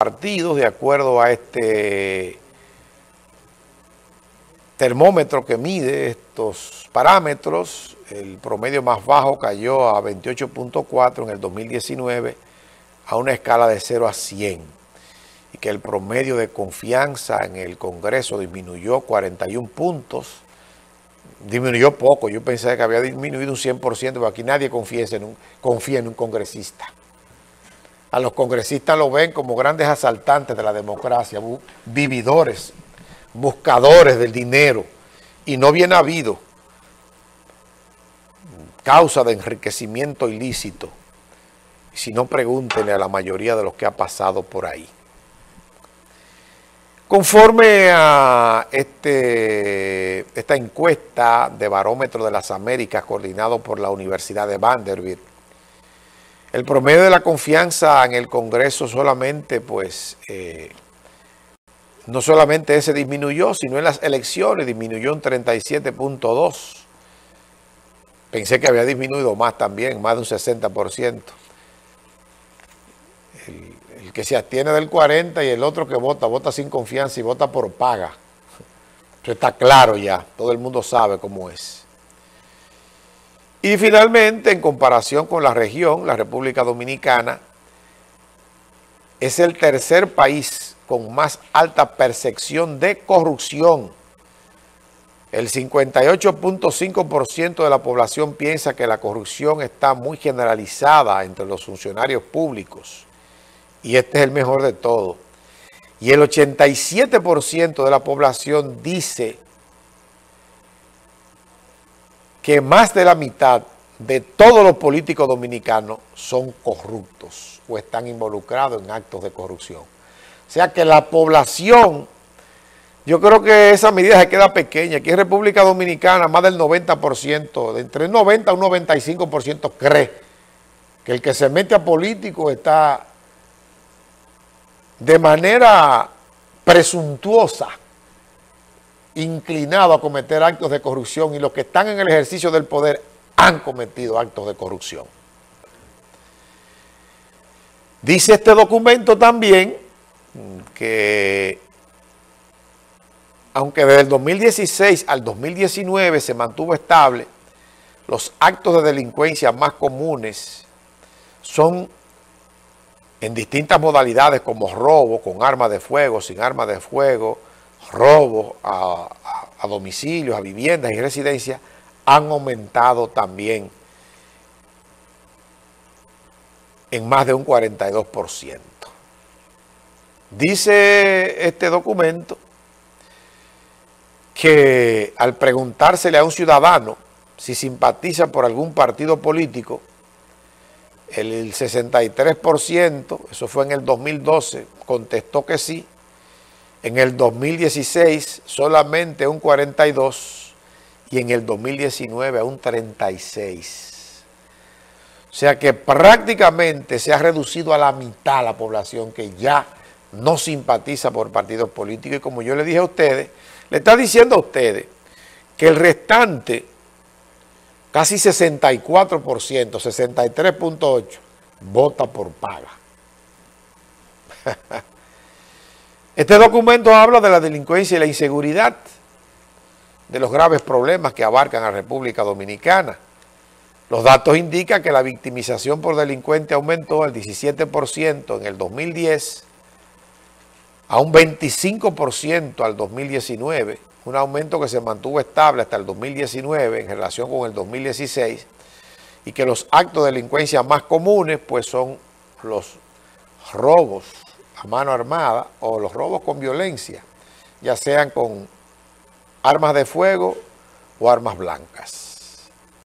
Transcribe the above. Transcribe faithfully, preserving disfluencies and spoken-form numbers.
partidos, de acuerdo a este termómetro que mide estos parámetros. El promedio más bajo cayó a veintiocho punto cuatro en el dos mil diecinueve a una escala de cero a cien, y que el promedio de confianza en el Congreso disminuyó cuarenta y un puntos. Disminuyó poco, yo pensé que había disminuido un cien por ciento, pero aquí nadie confía en un, confía en un congresista. A los congresistas lo ven como grandes asaltantes de la democracia, vividores, buscadores del dinero, y no bien habido, causa de enriquecimiento ilícito. Si no, pregúntenle a la mayoría de los que ha pasado por ahí. Conforme a este, esta encuesta de Barómetro de las Américas coordinado por la Universidad de Vanderbilt, el promedio de la confianza en el Congreso solamente, pues, eh, no solamente ese disminuyó, sino en las elecciones disminuyó un treinta y siete punto dos. Pensé que había disminuido más también, más de un sesenta por ciento. El, el que se abstiene del cuarenta y el otro que vota, vota sin confianza y vota por paga. Eso está claro ya, todo el mundo sabe cómo es. Y finalmente, en comparación con la región, la República Dominicana es el tercer país con más alta percepción de corrupción. El cincuenta y ocho punto cinco por ciento de la población piensa que la corrupción está muy generalizada entre los funcionarios públicos. Y este es el mejor de todo. Y el ochenta y siete por ciento de la población dice que más de la mitad de todos los políticos dominicanos son corruptos o están involucrados en actos de corrupción. O sea que la población, yo creo que esa medida se queda pequeña. Aquí en República Dominicana más del noventa por ciento, de entre el noventa a un noventa y cinco por ciento cree que el que se mete a político está de manera presuntuosa inclinado a cometer actos de corrupción, y los que están en el ejercicio del poder han cometido actos de corrupción. Dice este documento también que aunque desde el dos mil dieciséis al dos mil diecinueve se mantuvo estable, los actos de delincuencia más comunes son en distintas modalidades como robo con armas de fuego, sin armas de fuego, robo a, a, a domicilios, a viviendas y residencias, han aumentado también en más de un cuarenta y dos por ciento. Dice este documento que al preguntársele a un ciudadano si simpatiza por algún partido político, el sesenta y tres por ciento, eso fue en el dos mil doce, contestó que sí. En el dos mil dieciséis solamente un cuarenta y dos por ciento y en el dos mil diecinueve a un treinta y seis por ciento. O sea que prácticamente se ha reducido a la mitad la población que ya no simpatiza por partidos políticos. Y como yo le dije a ustedes, le está diciendo a ustedes que el restante, casi sesenta y cuatro por ciento, sesenta y tres punto ocho por ciento, vota por paga. Este documento habla de la delincuencia y la inseguridad, de los graves problemas que abarcan a la República Dominicana. Los datos indican que la victimización por delincuente aumentó al diecisiete por ciento en el dos mil diez, a un veinticinco por ciento al dos mil diecinueve, un aumento que se mantuvo estable hasta el dos mil diecinueve en relación con el dos mil dieciséis, y que los actos de delincuencia más comunes pues son los robos a mano armada o los robos con violencia, ya sean con armas de fuego o armas blancas.